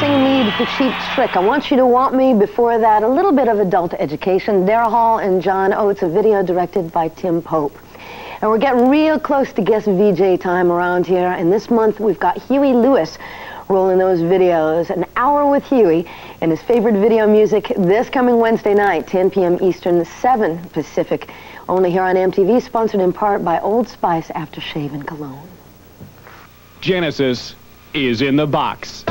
Missing Lead for Cheap Trick. I Want You to Want Me. Before that, a little bit of adult education. Daryl Hall and John Oates, a video directed by Tim Pope. And we're getting real close to guest VJ time around here. And this month, we've got Huey Lewis rolling those videos. An hour with Huey and his favorite video music this coming Wednesday night, 10 p.m. Eastern, 7 Pacific. Only here on MTV, sponsored in part by Old Spice Aftershave and Cologne. Genesis is in the box.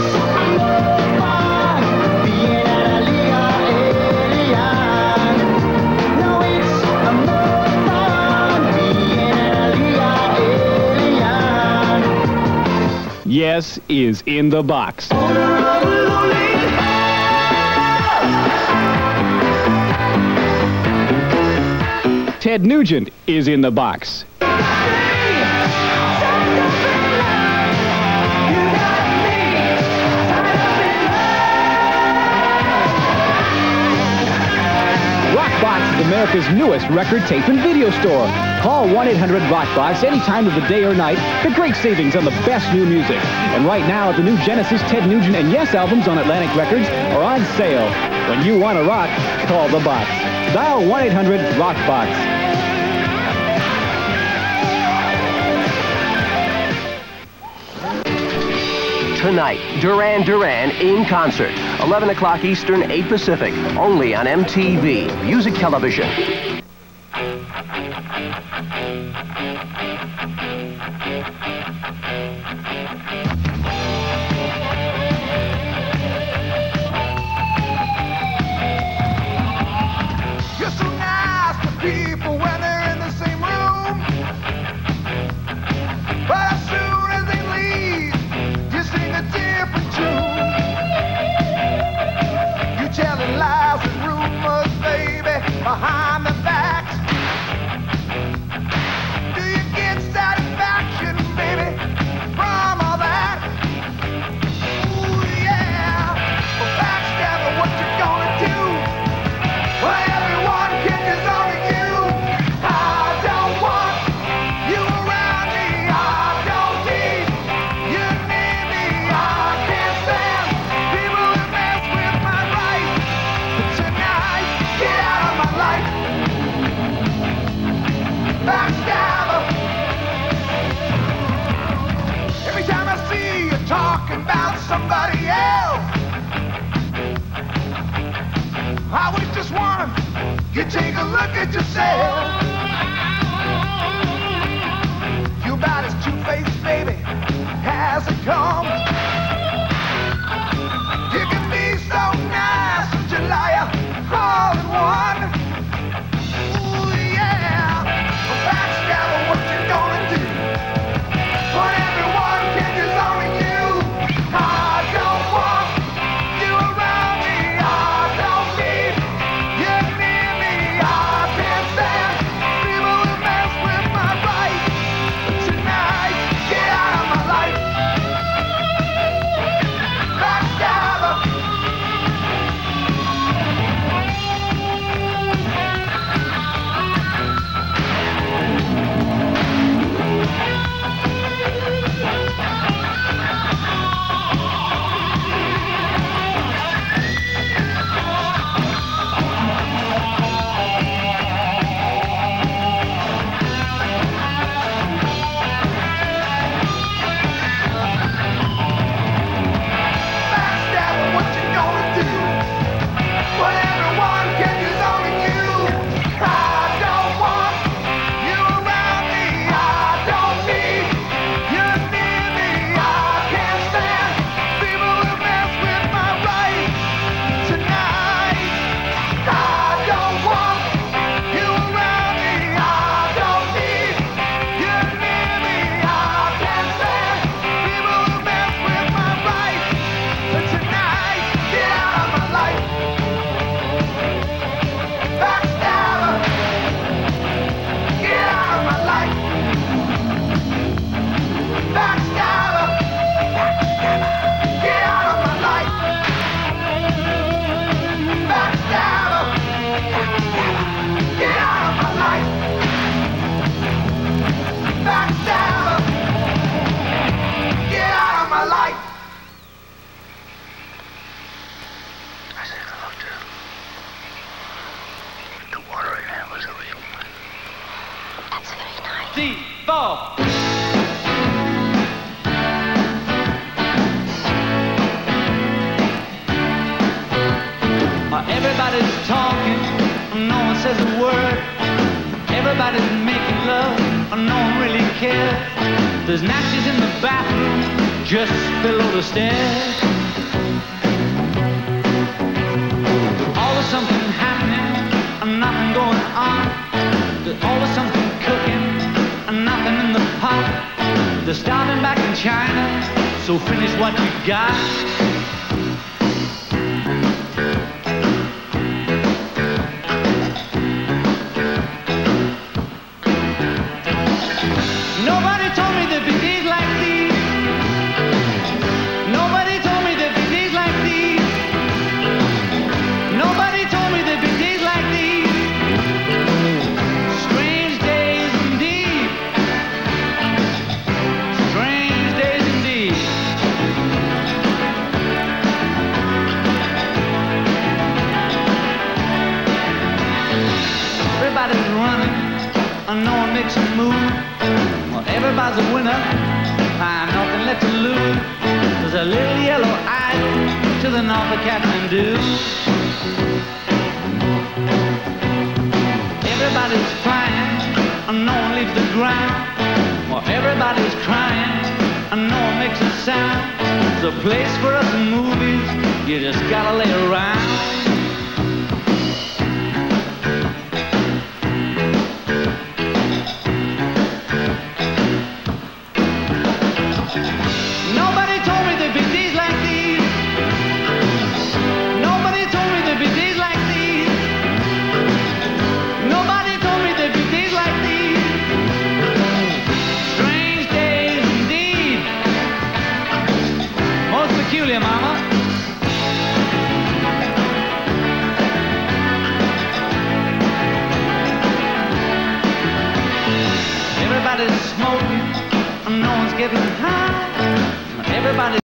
Yes is in the box. Ted Nugent is in the box. Rockbox is America's newest record tape and video store. Call 1-800-ROCKBOX any time of the day or night for great savings on the best new music. And right now, the new Genesis, Ted Nugent, and Yes albums on Atlantic Records are on sale. When you want to rock, call the box. Dial 1-800-ROCKBOX. Tonight, Duran Duran in concert. 11 o'clock Eastern, 8 Pacific. Only on MTV. Music Television. You're so nice to people when they're in the same room. But as soon as they leave, you sing a different tune. You telling lies and rumors, baby, behind the backs. Do you get satisfaction, baby, from all that? Ooh, yeah. Well, backstabber, what you gonna do? Well, everyone catches on to you. I don't want you around me. I don't need you near me. I can't stand people who mess with my rights. But tonight, get out of my life. Backstabber. Every time I see you talking about somebody else, I was just wondering, you take a look at yourself. You're about as two-faced, baby, as it comes. You can be so nice, but you liar all in one. Ooh, yeah. Well, backstabber, what you gonna do when everyone catches on to you? I don't want you around me. I don't need you near me. I can't stand people who mess with my rights. But tonight, get out of my life. Everybody's making love, and no one really cares. There's napkins in the bathroom, just below the stairs. There's always something happening, and nothing going on. There's always something cooking, and nothing in the pot. They're starving back in China, so finish what you got. Nobody told me there'd be days like these. Nobody told me there'd be days like these. Nobody told me there'd be days like these. Strange days indeed. Strange days indeed. Everybody's running, and no one makes a move. Well, everybody's a winner, and nothing left to lose. There's a little yellow island to the north of Kathmandu. Everybody's flying, and no one leaves the ground. Well, everybody's crying, and no one makes a sound. There's a place for us in movies, you just gotta lay around. Nobody told me there'd be days like these. Nobody told me there'd be days like these. Nobody told me there'd be days like these. Strange days indeed. Most peculiar, mama. Everybody's smoking, and no one's getting high. Everybody